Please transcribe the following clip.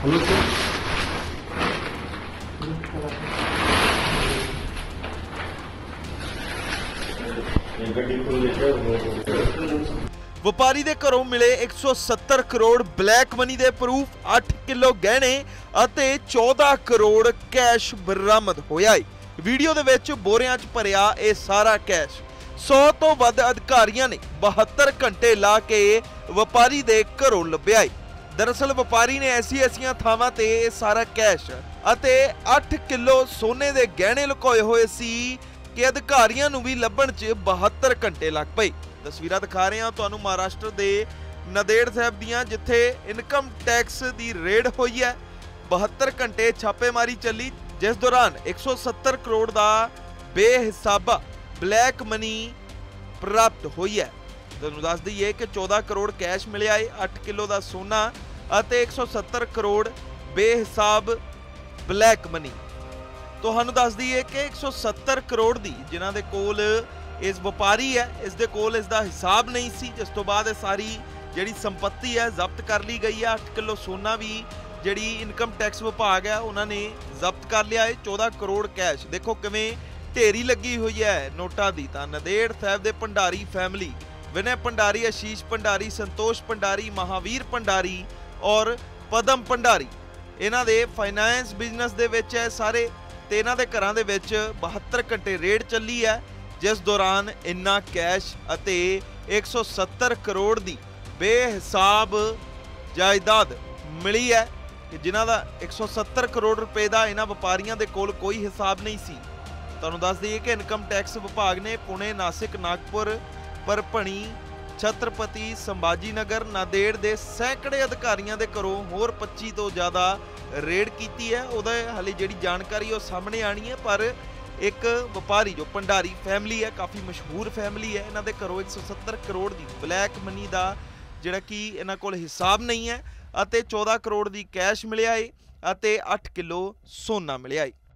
ਵਪਾਰੀ ਦੇ ਘਰੋਂ ਮਿਲੇ 170 ਕਰੋੜ ਬਲੈਕ ਮਨੀ ਦੇ ਪ੍ਰੂਫ, 8 ਕਿਲੋ ਗਹਿਣੇ ਅਤੇ 14 ਕਰੋੜ ਕੈਸ਼ ਬਰਾਮਦ ਹੋਇਆ ਹੈ। ਵੀਡੀਓ ਦੇ ਵਿੱਚ ਬੋਰਿਆਂ 'ਚ ਭਰਿਆ ਇਹ ਸਾਰਾ ਕੈਸ਼ 100 ਤੋਂ ਵੱਧ ਅਧਿਕਾਰੀਆਂ ਨੇ 72 ਘੰਟੇ ਲਾ ਕੇ ਵਪਾਰੀ ਦੇ ਘਰੋਂ ਲੱਭਿਆ ਹੈ। ਦਰਅਸਲ ਵਪਾਰੀ ਨੇ ਐਸੀਆਂ ਥਾਵਾਂ ਤੇ ਇਹ ਸਾਰਾ ਕੈਸ਼ ਅਤੇ 8 ਕਿਲੋ ਸੋਨੇ ਦੇ ਗਹਿਣੇ ਲੁਕੋਏ ਹੋਏ ਸੀ ਕਿ ਅਧਿਕਾਰੀਆਂ ਨੂੰ ਵੀ ਲੱਭਣ 'ਚ 72 ਘੰਟੇ ਲੱਗ ਪਏ। ਤਸਵੀਰਾਂ ਦਿਖਾ ਰਹੇ ਹਾਂ ਤੁਹਾਨੂੰ ਮਹਾਰਾਸ਼ਟਰ ਦੇ ਨੰਦੇੜ ਸਾਹਿਬ ਦੀਆਂ, ਜਿੱਥੇ ਇਨਕਮ ਟੈਕਸ ਦੀ ਰੇਡ ਹੋਈ ਹੈ। 72 ਘੰਟੇ ਛਾਪੇਮਾਰੀ ਚੱਲੀ, ਜਿਸ ਦੌਰਾਨ 170 ਕਰੋੜ ਦਾ ਬੇਹਿਸਾਬਾ ਬਲੈਕ ਮਨੀ ਪ੍ਰਾਪਤ ਹੋਈ ਹੈ। ਤੁਹਾਨੂੰ ਦੱਸ ਦਈਏ ਕਿ 14 ਕਰੋੜ ਕੈਸ਼ ਮਿਲਿਆ ਹੈ, 8 ਕਿਲੋ ਦਾ ਸੋਨਾ ਅਤੇ 170 ਕਰੋੜ ਬੇਹਿਸਾਬ ਬਲੈਕ ਮਨੀ। ਤੁਹਾਨੂੰ ਦੱਸ ਦਈਏ ਕਿ 170 ਕਰੋੜ ਦੀ ਜਿਨ੍ਹਾਂ ਦੇ ਕੋਲ ਇਸ ਵਪਾਰੀ ਹੈ, ਇਸ ਦੇ ਕੋਲ ਇਸ ਦਾ ਹਿਸਾਬ ਨਹੀਂ ਸੀ, ਜਿਸ ਤੋਂ ਬਾਅਦ ਇਹ ਸਾਰੀ ਜਿਹੜੀ ਸੰਪत्ति ਹੈ ਜ਼ਬਤ ਕਰ ਲਈ ਗਈ ਹੈ। 8 ਕਿਲੋ ਸੋਨਾ ਵੀ ਜਿਹੜੀ ਇਨਕਮ ਟੈਕਸ ਵਿਭਾਗ ਹੈ ਉਹਨਾਂ ਨੇ ਜ਼ਬਤ ਕਰ ਲਿਆ ਹੈ। 14 ਕਰੋੜ ਕੈਸ਼ ਦੇਖੋ ਕਿਵੇਂ ਢੇਰੀ ਲੱਗੀ ਹੋਈ ਹੈ ਨੋਟਾਂ ਦੀ। ਤਾਂ ਨੰਦੇੜ ਸਾਹਿਬ ਦੇ ਭੰਡਾਰੀ ਫੈਮਿਲੀ, ਵਿਨੈ ਭੰਡਾਰੀ, ਆਸ਼ੀਸ਼ ਭੰਡਾਰੀ, ਸੰਤੋਸ਼ ਭੰਡਾਰੀ, ਮਹਾਵੀਰ ਭੰਡਾਰੀ ਔਰ ਪਦਮ ਭੰਡਾਰੀ, ਇਹਨਾਂ ਦੇ ਫਾਈਨੈਂਸ ਬਿਜ਼ਨਸ ਦੇ ਵਿੱਚ ਹੈ ਸਾਰੇ, ਤੇ ਇਹਨਾਂ ਦੇ ਘਰਾਂ ਦੇ ਵਿੱਚ 72 ਘੰਟੇ ਰੇਡ ਚੱਲੀ ਹੈ, ਜਿਸ ਦੌਰਾਨ ਇੰਨਾ ਕੈਸ਼ ਅਤੇ 170 ਕਰੋੜ ਦੀ ਬੇਹਿਸਾਬ ਜਾਇਦਾਦ ਮਿਲੀ ਹੈ ਕਿ ਜਿਨ੍ਹਾਂ ਦਾ 170 ਕਰੋੜ ਰੁਪਏ ਦਾ ਇਹਨਾਂ ਵਪਾਰੀਆਂ ਦੇ ਕੋਲ ਕੋਈ ਹਿਸਾਬ ਨਹੀਂ ਸੀ। ਤੁਹਾਨੂੰ ਦੱਸ ਦਈਏ ਕਿ ਇਨਕਮ ਟੈਕਸ ਵਿਭਾਗ ਨੇ ਪੁਣੇ, ਨਾਸਿਕ, ਨਾਗਪੁਰ, ਪਰਭਣੀ, ਛਤਰਪਤੀ ਸੰਭਾਜੀ ਨਗਰ, ਨਾਂਦੇੜ ਦੇ ਸੈਂਕੜੇ ਅਧਿਕਾਰੀਆਂ ਦੇ ਘਰੋਂ ਹੋਰ 25 ਤੋਂ ਜ਼ਿਆਦਾ ਰੇਡ ਕੀਤੀ ਹੈ। ਉਹਦਾ ਹਾਲੇ ਜਿਹੜੀ ਜਾਣਕਾਰੀ ਉਹ ਸਾਹਮਣੇ ਆਣੀ ਹੈ, ਪਰ ਇੱਕ ਵਪਾਰੀ ਜੋ ਭੰਡਾਰੀ ਫੈਮਿਲੀ ਹੈ, ਕਾਫੀ ਮਸ਼ਹੂਰ ਫੈਮਿਲੀ ਹੈ, ਇਹਨਾਂ ਦੇ ਘਰੋਂ 170 ਕਰੋੜ ਦੀ ਬਲੈਕ ਮਨੀ ਦਾ ਜਿਹੜਾ ਕਿ ਇਹਨਾਂ ਕੋਲ ਹਿਸਾਬ ਨਹੀਂ ਹੈ ਅਤੇ 14 ਕਰੋੜ ਦੀ ਕੈਸ਼ ਮਿਲਿਆ ਹੈ ਅਤੇ 8 ਕਿਲੋ ਸੋਨਾ ਮਿਲਿਆ ਹੈ।